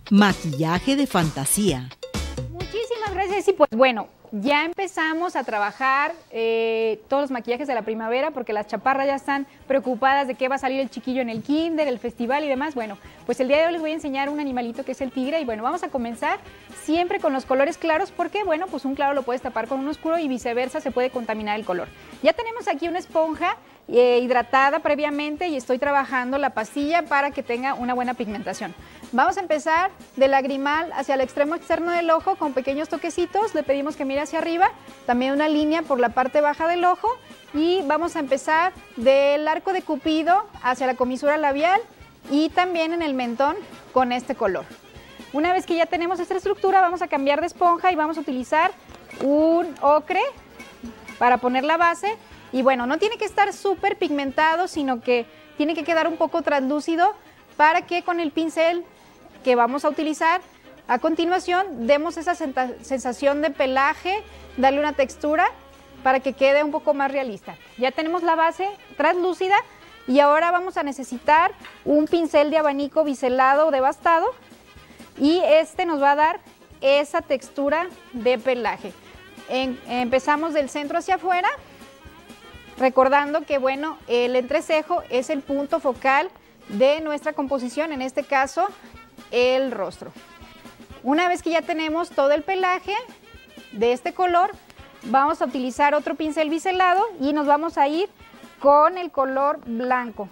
Maquillaje de fantasía. Muchísimas gracias y pues bueno, ya empezamos a trabajar todos los maquillajes de la primavera porque las chaparras ya están preocupadas de qué va a salir el chiquillo en el kinder, el festival y demás. Bueno, pues el día de hoy les voy a enseñar un animalito que es el tigre y bueno, vamos a comenzar siempre con los colores claros porque bueno, pues un claro lo puedes tapar con un oscuro y viceversa se puede contaminar el color. Ya tenemos aquí una esponja hidratada previamente y estoy trabajando la pastilla para que tenga una buena pigmentación. Vamos a empezar del lagrimal hacia el extremo externo del ojo con pequeños toquecitos, le pedimos que mire hacia arriba, también una línea por la parte baja del ojo y vamos a empezar del arco de Cupido hacia la comisura labial y también en el mentón con este color. Una vez que ya tenemos esta estructura vamos a cambiar de esponja y vamos a utilizar un ocre para poner la base. Y bueno, no tiene que estar súper pigmentado, sino que tiene que quedar un poco translúcido para que con el pincel que vamos a utilizar a continuación demos esa sensación de pelaje, darle una textura para que quede un poco más realista. Ya tenemos la base translúcida y ahora vamos a necesitar un pincel de abanico biselado o devastado y este nos va a dar esa textura de pelaje. Empezamos del centro hacia afuera. Recordando que, bueno, el entrecejo es el punto focal de nuestra composición, en este caso, el rostro. Una vez que ya tenemos todo el pelaje de este color, vamos a utilizar otro pincel biselado y nos vamos a ir con el color blanco.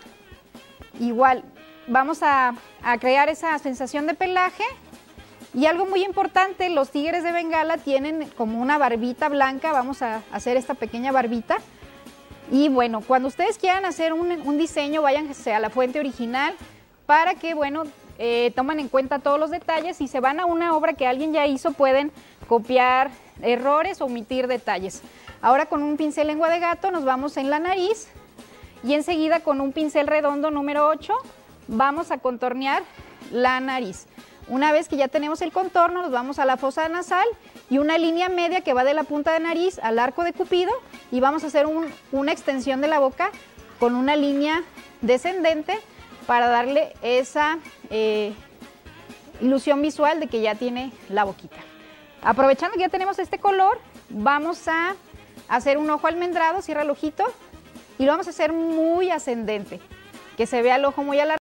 Igual, vamos a crear esa sensación de pelaje. Y algo muy importante, los tigres de Bengala tienen como una barbita blanca, vamos a hacer esta pequeña barbita. Y bueno, cuando ustedes quieran hacer un diseño, váyanse a la fuente original para que, bueno, tomen en cuenta todos los detalles. Si se van a una obra que alguien ya hizo, pueden copiar errores o omitir detalles. Ahora con un pincel lengua de gato nos vamos en la nariz y enseguida con un pincel redondo número 8 vamos a contornear la nariz. Una vez que ya tenemos el contorno, nos vamos a la fosa nasal y una línea media que va de la punta de nariz al arco de Cupido y vamos a hacer una extensión de la boca con una línea descendente para darle esa ilusión visual de que ya tiene la boquita. Aprovechando que ya tenemos este color, vamos a hacer un ojo almendrado, cierra el ojito y lo vamos a hacer muy ascendente, que se vea el ojo muy alargado.